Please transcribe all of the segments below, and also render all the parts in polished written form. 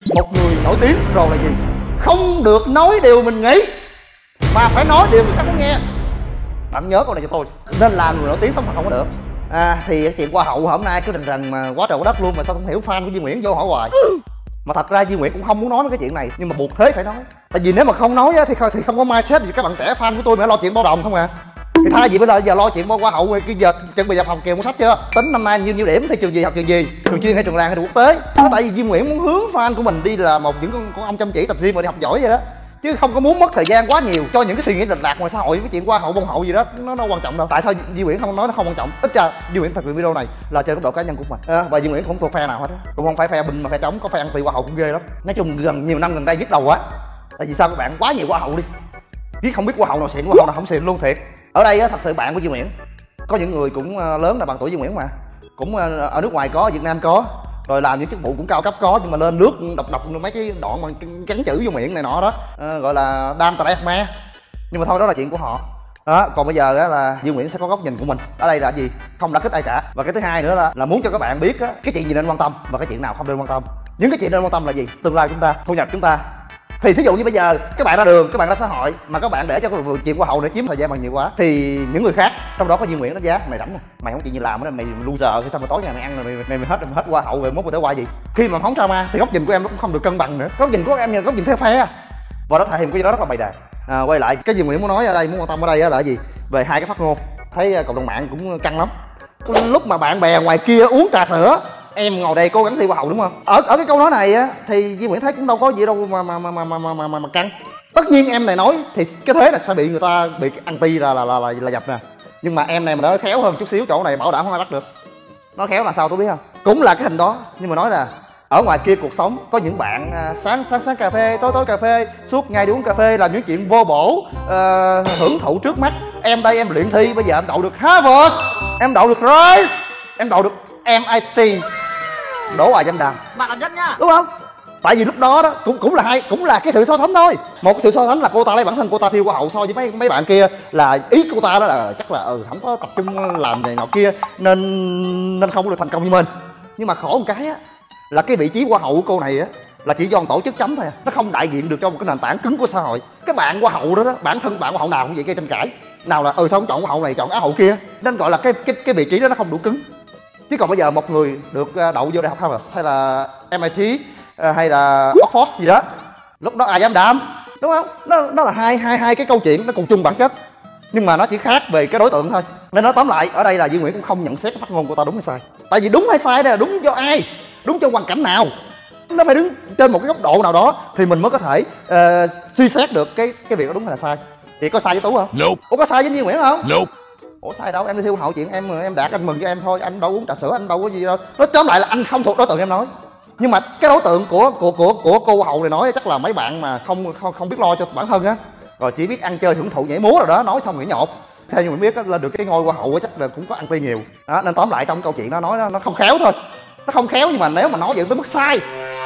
Một người nổi tiếng rồi là gì? Không được nói điều mình nghĩ mà phải nói điều người khác muốn nghe. Bạn nhớ câu này cho tôi. Nên làm người nổi tiếng sống thật không có được. Thì chuyện Hoa hậu hôm nay cứ rần rần mà quá trời quá đất luôn, mà sao không hiểu fan của Duy Nguyễn vô hỏi hoài. Mà thật ra Duy Nguyễn cũng không muốn nói cái chuyện này, nhưng mà buộc thế phải nói. Tại vì nếu mà không nói á, thì không có mindset gì các bạn trẻ fan của tôi mà lo chuyện bao đồng không à. Thì thay vì bây giờ lo chuyện Hoa hậu kia, giờ chuẩn bị nhập học kỳ mua sách chưa? Tính năm nay nhiêu điểm thì trường gì học trường gì? Trường chuyên hay trường làng hay trường quốc tế? Đó, tại vì Duy Nguyễn muốn hướng fan của mình đi là một những con ông chăm chỉ tập gym mà đi học giỏi vậy đó, chứ không có muốn mất thời gian quá nhiều cho những cái suy nghĩ lệch lạc ngoài xã hội. Cái chuyện Hoa hậu bông hậu gì đó nó quan trọng đâu. Tại sao Duy Nguyễn không nói nó không quan trọng? Ít ra Duy Nguyễn thực hiện video này là trên góc độ cá nhân của mình, và Duy Nguyễn cũng thuộc phe nào hết á, cũng không phải phe bình mà phe trống. Có phe anti Hoa hậu cũng ghê lắm. Nói chung nhiều năm gần đây nhức đầu quá. Tại vì sao các bạn quá nhiều Hoa hậu đi, biết không biết Hoa hậu nào xịn, Hoa hậu nào không xịn luôn thiệt. Ở đây á, thật sự bạn của Duy Nguyễn có những người cũng lớn là bằng tuổi Duy Nguyễn mà, cũng ở nước ngoài có, ở Việt Nam có, rồi làm những chức vụ cũng cao cấp có, nhưng mà lên nước đọc mấy cái đoạn mà gắn chữ vô miệng này nọ đó, gọi là đam tà me. Nhưng mà thôi, đó là chuyện của họ đó. Còn bây giờ á, là Duy Nguyễn sẽ có góc nhìn của mình. Ở đây là gì? Không đã kích ai cả. Và cái thứ hai nữa là muốn cho các bạn biết á, cái chuyện gì nên quan tâm và cái chuyện nào không nên quan tâm. Những cái chuyện nên quan tâm là gì? Tương lai chúng ta, thu nhập chúng ta. Thì thí dụ như bây giờ các bạn ra đường, các bạn ra xã hội mà các bạn để cho cái chuyện Hoa hậu để chiếm thời gian bằng nhiều quá, thì những người khác, trong đó có Duy Nguyễn, đánh giá mày rảnh nè, mày không chuyện gì làm nữa, mày loser, sao mà tối ngày mày ăn rồi mày hết Hoa hậu rồi mốt mày tới qua gì. Khi mà phóng drama thì góc nhìn của em nó cũng không được cân bằng nữa. Góc nhìn của em là góc nhìn theo phe, và nó thể hiện cái gì đó rất là bày đàn. Quay lại cái Duy Nguyễn muốn nói ở đây, muốn quan tâm ở đây là gì? Về hai cái phát ngôn, thấy cộng đồng mạng cũng căng lắm. Lúc mà bạn bè ngoài kia uống trà sữa, em ngồi đây cố gắng thi Hoa hậu, đúng không? Ở cái câu nói này á thì Duy Nguyễn thấy cũng đâu có gì đâu mà căng. Tất nhiên em này nói thì cái thế là sẽ bị người ta bị anti là dập nè. Nhưng mà em này mà nói khéo hơn chút xíu, chỗ này bảo đảm không ai bắt được. Nó khéo là sao tôi biết không? Cũng là cái hình đó, nhưng mà nói là ở ngoài kia cuộc sống có những bạn sáng cà phê, tối cà phê, suốt ngày đi uống cà phê, làm những chuyện vô bổ, hưởng thụ trước mắt. Em đây em luyện thi, bây giờ em đậu được Harvard, em đậu được Rice, em đậu được MIT, đổ hoài dâm đàm. Bạn làm nhất nhá, đúng không? Tại vì lúc đó đó cũng là cái sự so sánh thôi. Một cái sự so sánh là cô ta lấy bản thân cô ta thi Hoa hậu so với mấy bạn kia, là ý cô ta đó là chắc là không có tập trung làm này nọ kia nên không có được thành công như mình. Nhưng mà khổ một cái á là cái vị trí Hoa hậu của cô này á là chỉ do tổ chức chấm thôi, nó không đại diện được cho một cái nền tảng cứng của xã hội. Các bạn Hoa hậu đó, bản thân bạn Hoa hậu nào cũng vậy, cái tranh cãi nào là sao không chọn Hoa hậu này chọn Á hậu kia, nên gọi là cái vị trí đó nó không đủ cứng. Chứ còn bây giờ một người được đậu vô đại học Harvard hay là MIT hay là Oxford gì đó, lúc đó ai dám đảm, đúng không? Nó là hai cái câu chuyện nó cùng chung bản chất, nhưng mà nó chỉ khác về cái đối tượng thôi. Nên nói tóm lại ở đây là Duy Nguyễn cũng không nhận xét cái phát ngôn của ta đúng hay sai. Tại vì đúng hay sai đây là đúng do ai, đúng cho hoàn cảnh nào, nó phải đứng trên một cái góc độ nào đó thì mình mới có thể suy xét được cái việc đó đúng hay là sai. Thì có sai với Tú không? Nope. Ủa có sai với Duy Nguyễn không? Nope. Ủa sai đâu, em đi thiêu hậu chuyện em đạt anh mừng cho em thôi, anh đâu uống trà sữa, anh đâu có gì đâu. Nói tóm lại là anh không thuộc đối tượng em nói. Nhưng mà cái đối tượng của cô hậu này nói chắc là mấy bạn mà không biết lo cho bản thân á, rồi chỉ biết ăn chơi hưởng thụ nhảy múa rồi đó, nói xong nghĩ nhột. Theo như mình biết á, lên được cái ngôi Hoa hậu chắc là cũng có anti nhiều đó. Nên tóm lại trong câu chuyện nó nói nó không khéo thôi, nó không khéo, nhưng mà nếu mà nói dẫn tới mức sai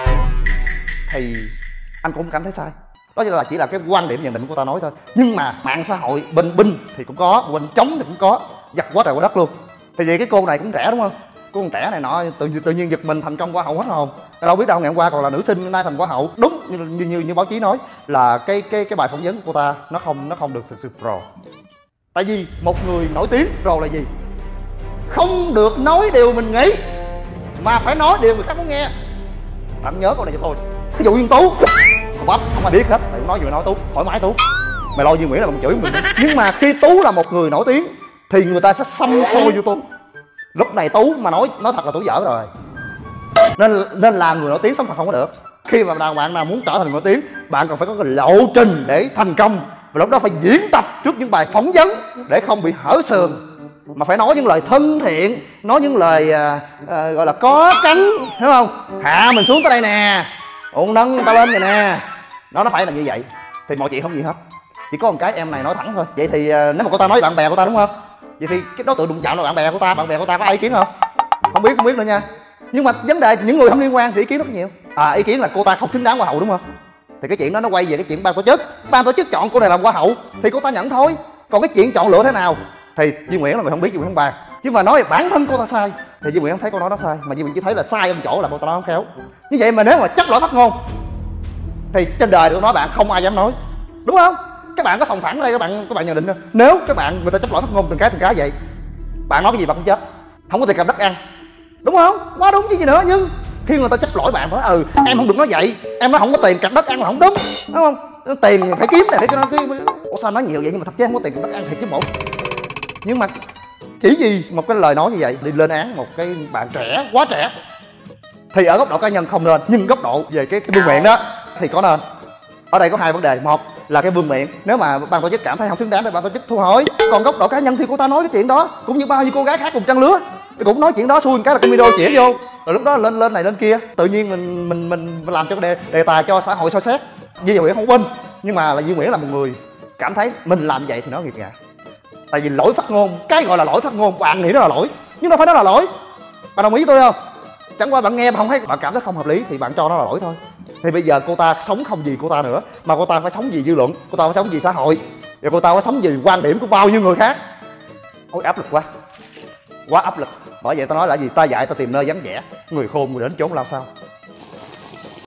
thì anh cũng cảm thấy sai. Đó chỉ là cái quan điểm nhận định của ta nói thôi. Nhưng mà mạng xã hội binh thì cũng có, bên chống thì cũng có, giật quá trời quá đất luôn. Thì vậy cái cô này cũng trẻ đúng không? Cô con trẻ này nọ tự nhiên giật mình thành công Hoa hậu hết hồn. Đâu biết đâu, ngày hôm qua còn là nữ sinh, nay thành Hoa hậu. Đúng như báo chí nói là cái bài phỏng vấn của cô ta nó không được thực sự pro. Tại vì một người nổi tiếng pro là gì? Không được nói điều mình nghĩ mà phải nói điều người khác muốn nghe. Bạn nhớ câu này cho tôi. Ví dụ như Tú bắp không ai biết hết, mày nói gì mà nói Tú, thoải mái Tú, mày lo Duy Nguyễn là mình chửi mình. Nhưng mà khi Tú là một người nổi tiếng thì người ta sẽ xăm xôi vô Tú. Lúc này Tú mà nói thật là Tú dở rồi. Nên làm người nổi tiếng sống thật không có được. Khi mà bạn nào muốn trở thành nổi tiếng, bạn cần phải có cái lộ trình để thành công, và lúc đó phải diễn tập trước những bài phỏng vấn để không bị hở sườn, mà phải nói những lời thân thiện, nói những lời gọi là có cánh, hiểu không? Hạ mình xuống tới đây nè, nâng ta lên vậy nè. Nó phải là như vậy thì mọi chuyện không gì hết. Chỉ có một cái em này nói thẳng thôi. Vậy thì nếu mà cô ta nói bạn bè của ta đúng không? Vậy thì cái đối tượng đụng chạm là bạn bè của ta có ai ý kiến không? Không biết nữa nha. Nhưng mà vấn đề những người không liên quan thì ý kiến rất nhiều. Ý kiến là cô ta không xứng đáng Hoa hậu đúng không? Thì cái chuyện đó nó quay về cái chuyện ban tổ chức chọn cô này làm Hoa hậu thì cô ta nhận thôi. Còn cái chuyện chọn lựa thế nào thì Duy Nguyễn là người không biết, Duy Nguyễn không bàn. Chứ mà nói bản thân cô ta sai thì Duy Nguyễn không thấy câu nói đó sai, mà Duy Nguyễn chỉ thấy là sai ở chỗ là cô ta nói không khéo. Như vậy mà nếu mà chấp lỗi phát ngôn thì trên đời tôi nói bạn không ai dám nói, đúng không? Các bạn có sòng phẳng ở đây, các bạn nhận định không? Nếu các bạn người ta chấp lỗi phát ngôn từng cái vậy, bạn nói cái gì bạn cũng chết, không có tiền cầm đất ăn, đúng không? Quá đúng chứ gì nữa. Nhưng khi người ta chấp lỗi bạn nói em không được nói vậy, em nói không có tiền cầm đất ăn là không đúng, đúng không? Tiền phải kiếm này để cho nó cái ủa sao nói nhiều vậy, nhưng mà thật chứ không có tiền cầm đất ăn thiệt chứ bộ. Nhưng mà chỉ vì một cái lời nói như vậy đi lên án một cái bạn trẻ, quá trẻ, thì ở góc độ cá nhân không nên, nhưng góc độ về cái vương miện đó thì có nên. Ở đây có hai vấn đề, một là cái vương miện, nếu mà ban tổ chức cảm thấy không xứng đáng thì ban tổ chức thu hồi. Còn góc độ cá nhân thì cô ta nói cái chuyện đó cũng như bao nhiêu cô gái khác cùng trang lứa cũng nói chuyện đó, xui một cái là cái video chỉ vô rồi lúc đó lên này lên kia, tự nhiên mình làm cho cái đề tài cho xã hội soi xét. Duy Nguyễn không bên, nhưng mà là Duy Nguyễn là một người cảm thấy mình làm vậy thì nó nghiệt ngã. Tại vì lỗi phát ngôn, cái gọi là lỗi phát ngôn bạn nghĩ nó là lỗi nhưng đâu phải nó là lỗi. Bạn đồng ý với tôi không? Chẳng qua bạn nghe mà không thấy, bạn cảm thấy không hợp lý thì bạn cho nó là lỗi thôi. Thì bây giờ cô ta sống không vì cô ta nữa, mà cô ta phải sống vì dư luận, cô ta phải sống vì xã hội, và cô ta phải sống vì quan điểm của bao nhiêu người khác. Ôi áp lực quá áp lực. Bởi vậy tao nói là gì, ta dạy ta tìm nơi vắng vẻ, người khôn người đến chốn lao sao.